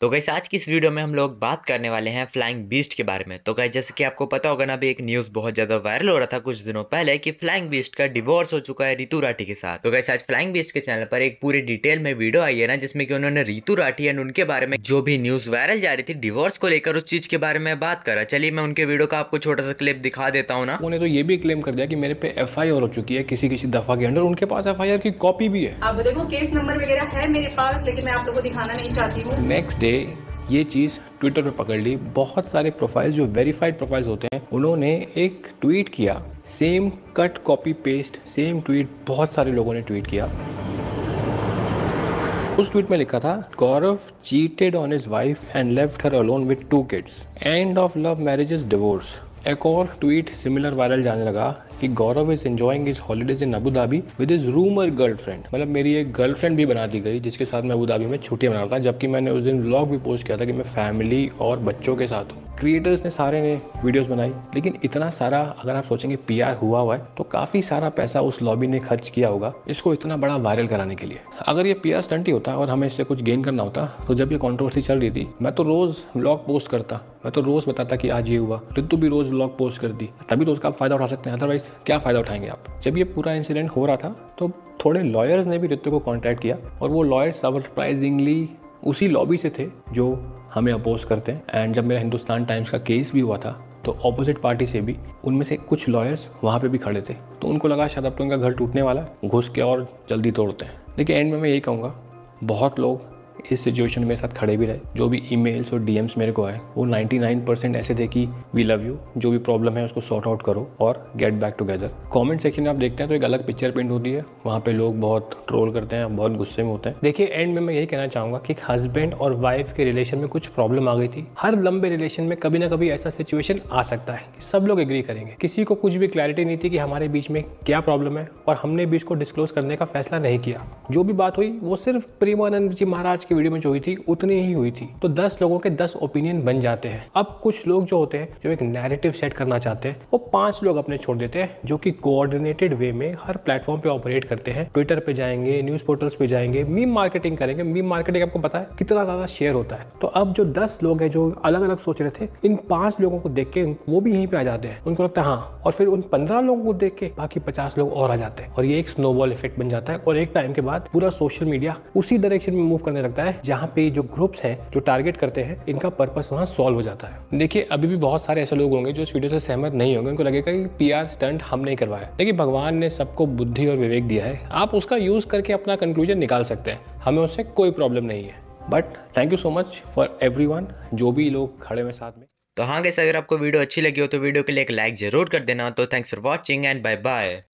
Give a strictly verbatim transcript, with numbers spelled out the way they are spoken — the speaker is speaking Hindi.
तो गाइस आज की इस वीडियो में हम लोग बात करने वाले हैं फ्लाइंग बीस्ट के बारे में। तो गाइस जैसे कि आपको पता होगा ना, अभी एक न्यूज़ बहुत ज़्यादा वायरल हो रहा था कुछ दिनों पहले कि फ्लाइंग बीस्ट का डिवोर्स हो चुका है रितु राठी के साथ। तो गाइस आज फ्लाइंग बीस्ट के चैनल पर एक पूरी डिटेल में वीडियो आई है ना, जिसमें कि उन्होंने रितु राठी एंड उनके बारे में जो भी न्यूज़ वायरल जा रही थी डिवोर्स को लेकर, उस चीज़ के बारे में बात करा। चलिए मैं उनके वीडियो का आपको छोटा सा क्लिप दिखा देता हूँ ना। उन्होंने तो ये भी क्लेम कर दिया कि मेरे पे एफ आई आर हो चुकी है किसी किसी दफा के अंदर, उनके पास एफ आई आर की कॉपी भी है। अब देखो केस नंबर वगैरह है मेरे पास, लेकिन मैं आप लोगों को दिखाना नहीं चाहती हूँ। नेक्स्ट डे ये चीज़ ट्विटर पे पकड़ ली। बहुत सारे प्रोफाइल्स जो वेरीफाइड प्रोफाइल्स होते हैं उन्होंने एक ट्वीट किया, same cut copy paste same tweet बहुत सारे लोगों ने ट्वीट किया। उस ट्वीट में लिखा था, Gaurav cheated on his wife and left her alone with two kids, end of love marriages divorce. एक और ट्वीट सिमिलर वायरल जाने लगा कि Gaurav is enjoying his holidays in Abu Dhabi with his rumour girlfriend. मतलब मेरी एक गर्लफ्रेंड भी बना दी गई जिसके साथ मैं अबू धाबी में छुट्टियां मना रहा था, जबकि मैंने उस दिन व्लॉग भी पोस्ट किया था कि मैं फैमिली और बच्चों के साथ हूँ। क्रिएटर्स ने सारे ने वीडियोस बनाई, लेकिन इतना सारा अगर आप सोचेंगे पी आर हुआ हुआ है तो काफ़ी सारा पैसा उस लॉबी ने खर्च किया होगा इसको इतना बड़ा वायरल कराने के लिए। अगर ये पी आर स्टंट ही होता और हमें इससे कुछ गेन करना होता तो जब ये कंट्रोवर्सी चल रही थी मैं तो रोज़ व्लॉग पोस्ट करता, मैं तो रोज़ बताता कि आज ये हुआ। रितु भी रोज़ व्लॉग पोस्ट करती, तभी तो उसका आप फ़ायदा उठा सकते हैं, अदरवाइज क्या फ़ायदा उठाएंगे आप। जब ये पूरा इंसिडेंट हो रहा था तो थोड़े लॉयर्स ने भी रितु को कॉन्टैक्ट किया, और वो लॉयर्स सरप्राइजिंगली उसी लॉबी से थे जो हमें अपोज करते हैं। एंड जब मेरा हिंदुस्तान टाइम्स का केस भी हुआ था तो ऑपोजिट पार्टी से भी उनमें से कुछ लॉयर्स वहाँ पे भी खड़े थे, तो उनको लगा शायद अब तो उनका घर टूटने वाला है, घुस के और जल्दी तोड़ते हैं। देखिए एंड में मैं यही कहूँगा, बहुत लोग इस सिचुएशन में मेरे साथ खड़े भी रहे। जो भी ईमेल्स और डीएम्स मेरे को आए वो निन्यानवे परसेंट ऐसे थे कि वी लव यू, जो भी प्रॉब्लम है उसको सॉर्ट आउट करो और get back together. Comment section में आप देखते हैं तो एक अलग पिक्चर प्रिंट होती है, वहाँ पे लोग बहुत ट्रोल करते हैं, बहुत गुस्से में होते हैं। देखिए एंड में मैं यही कहना चाहूँगा कि हस्बैंड और वाइफ के रिलेशन में कुछ प्रॉब्लम आ गई थी। हर लंबे रिलेशन में कभी ना कभी ऐसा सिचुएशन आ सकता है कि सब लोग एग्री करेंगे। किसी को कुछ भी क्लैरिटी नहीं थी कि हमारे बीच में क्या प्रॉब्लम है, और हमने भी इसको डिस्क्लोज करने का फैसला नहीं किया। जो भी बात हुई वो सिर्फ प्रेमानंद जी महाराज की वीडियो में जो हुई थी उतनी ही हुई थी। तो दस लोगों के दस ओपिनियन बन जाते हैं। अब कुछ लोग जो होते हैं जो एक नैरेटिव सेट करना चाहते हैं, वो पांच लोग अपने छोड़ देते हैं जो कि कोऑर्डिनेटेड वे में हर प्लेटफॉर्म पे ऑपरेट करते हैं। ट्विटर पे जाएंगे, न्यूज पोर्टल्स पे जाएंगे, मीम मार्केटिंग करेंगे। मीम मार्केटिंग आपको पता है कितना ज्यादा शेयर होता है। तो अब जो दस लोग हैं जो अलग अलग सोच रहे थे, इन पांच लोगों को देख के वो भी यहीं पे आ जाते हैं। उनको लगता है हाँ, और फिर उन पंद्रह लोगों को देख के बाकी पचास लोग और आ जाते हैं, और ये एक स्नोबॉल इफेक्ट बन जाता है। और एक टाइम के बाद पूरा सोशल मीडिया उसी डायरेक्शन में मूव करने लगता है जहाँ पे जो ग्रुप्स हैं जो टारगेट करते हैं इनका पर्पस वहाँ सॉल्व हो जाता है। देखिए अभी भी बहुत सारे ऐसे लोग होंगे जो इस वीडियो से सहमत नहीं होंगे, उनको लगेगा कि पीआर स्टंट हम नहीं करवाया। लेकिन भगवान ने सबको बुद्धि और विवेक दिया है, आप उसका यूज करके अपना कंक्लूजन निकाल सकते हैं, हमें उससे कोई प्रॉब्लम नहीं है। But thank you so much for everyone, जो भी लोग खड़े हुए साथ में। तो हाँ गाइस, अगर आपको वीडियो अच्छी लगी हो तो वीडियो के लिए एक लाइक जरूर कर देना। तो thanks for watching and bye bye.